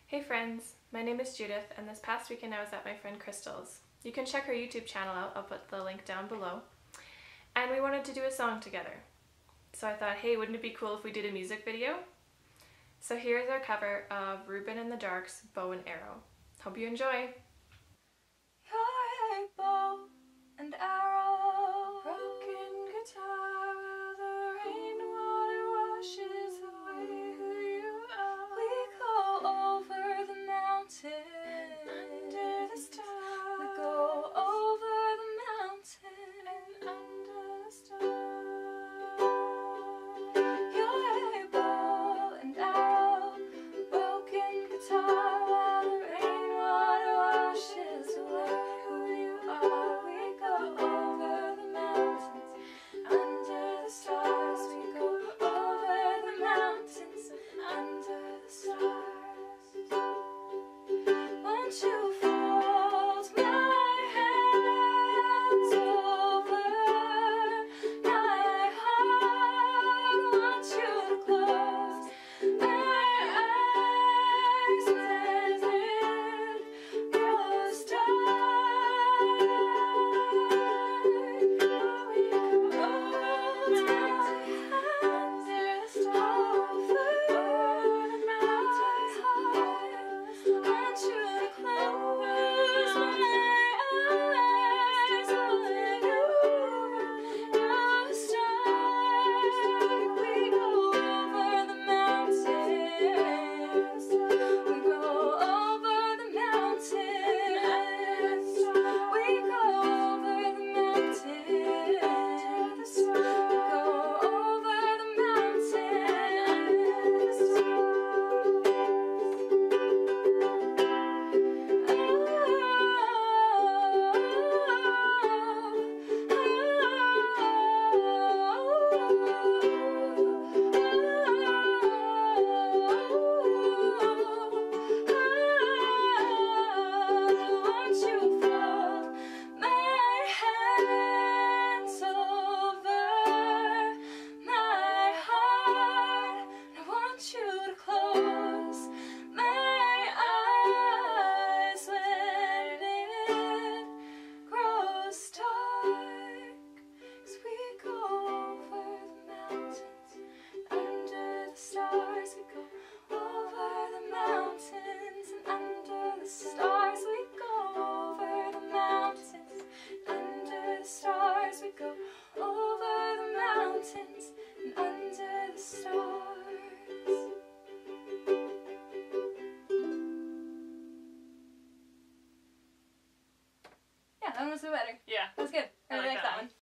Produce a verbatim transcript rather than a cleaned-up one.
Hey friends, my name is Judith and this past weekend I was at my friend Crystal's. You can check her YouTube channel out, I'll put the link down below. And we wanted to do a song together. So I thought, hey, wouldn't it be cool if we did a music video? So here's our cover of Ruben and the Dark's Bow and Arrow. Hope you enjoy! Your bow and arrow, broken guitar, while the rainwater washes away who you are. We go over the mountain, under the stars. We go over the mountain, and under the stars. Your bow and arrow, broken guitar, while the rainwater washes away who you are. We go over the mountains, under the stars. We go over the mountains, under the stars. Won't you fold my hands over my heart? Want you to close my eyes when it grows dark. We go over my hands over my heart. Want you to close my eyes when it grows dark. We go over the mountains. We go over the mountains. We go over the mountains. We go over the Won't you fold my hands over my heart? I want you to close my eyes when it grows dark. 'Cause we go over the mountains, under the stars. We go over the mountains and under the stars. We go over the mountains, under the stars. We go over the mountains and under the stars. Yeah, that one was way better. Yeah. That was good. I I really like like that that one. one.